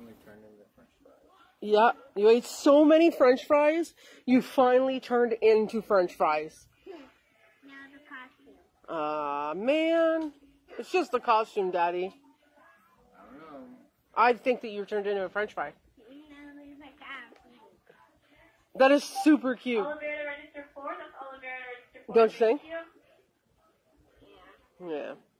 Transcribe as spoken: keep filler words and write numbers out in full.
finally turned into French fries. Yeah, you ate so many French fries, you finally turned into French fries. Now the costume. Aw, uh, man. It's just the costume, Daddy. I don't know. I think that you turned into a French fry. No, there's like that. That is super cute. Oliver to register for. That's Oliver to register for. Don't you think? Thank you. Yeah. Yeah.